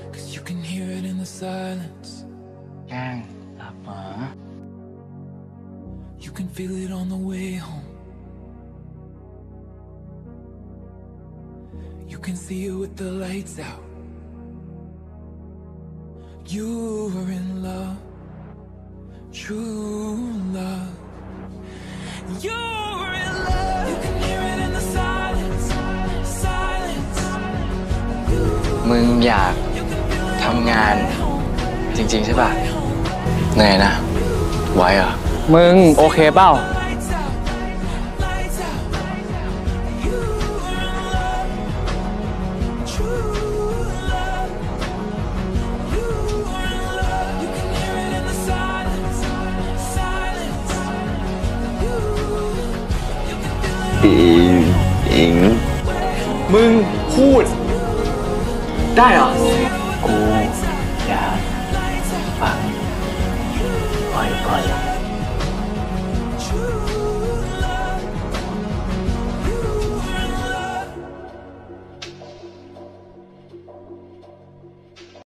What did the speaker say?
'Cause you can hear it in the silence. แกล้งหลับเหรอ You can feel it on the way home. You can see it with the lights out. You are in love, true love. You're in love. You can hear it in the silence, silence. มึงอยากทำงานจริงๆใช่ป่ะเหนื่อยนะไหวเหรอมึงโอเคเปล่า Lights out, lights out. You are in love, true love. You are in love. You can hear it in the silence, silence. You can feel it. อิงมึงพูดได้เหรอกูอยากฟังปล่อย